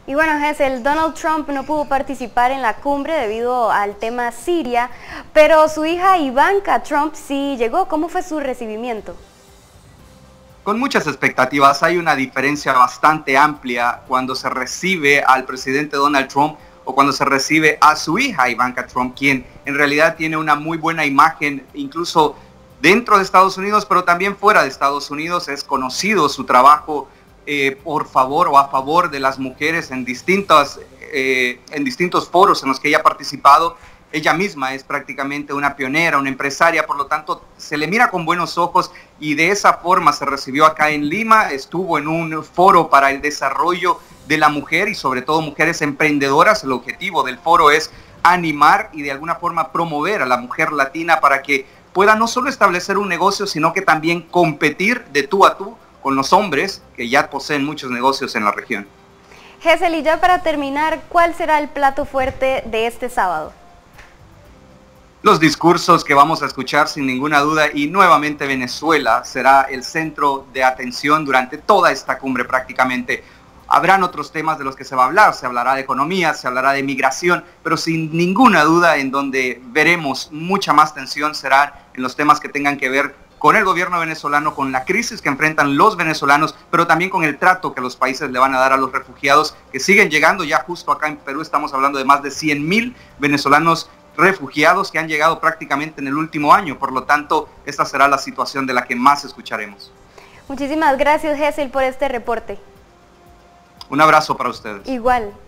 Y bueno, Gesell, Donald Trump no pudo participar en la cumbre debido al tema Siria, pero su hija Ivanka Trump sí llegó. ¿Cómo fue su recibimiento? Con muchas expectativas. Hay una diferencia bastante amplia cuando se recibe al presidente Donald Trump o cuando se recibe a su hija Ivanka Trump, quien en realidad tiene una muy buena imagen, incluso dentro de Estados Unidos, pero también fuera de Estados Unidos. Es conocido su trabajo por favor o a favor de las mujeres en distintos foros en los que ella ha participado. Ella misma es prácticamente una pionera, una empresaria, por lo tanto se le mira con buenos ojos y de esa forma se recibió acá en Lima. Estuvo en un foro para el desarrollo de la mujer y sobre todo mujeres emprendedoras. El objetivo del foro es animar y de alguna forma promover a la mujer latina para que pueda no solo establecer un negocio, sino que también competir de tú a tú con los hombres que ya poseen muchos negocios en la región. Gesell, y ya para terminar, ¿cuál será el plato fuerte de este sábado? Los discursos que vamos a escuchar sin ninguna duda, y nuevamente Venezuela será el centro de atención durante toda esta cumbre prácticamente. Habrán otros temas de los que se va a hablar, se hablará de economía, se hablará de migración, pero sin ninguna duda en donde veremos mucha más tensión será en los temas que tengan que ver con el gobierno venezolano, con la crisis que enfrentan los venezolanos, pero también con el trato que los países le van a dar a los refugiados que siguen llegando. Ya justo acá en Perú estamos hablando de más de 100,000 venezolanos refugiados que han llegado prácticamente en el último año. Por lo tanto, esta será la situación de la que más escucharemos. Muchísimas gracias, Gesell, por este reporte. Un abrazo para ustedes. Igual.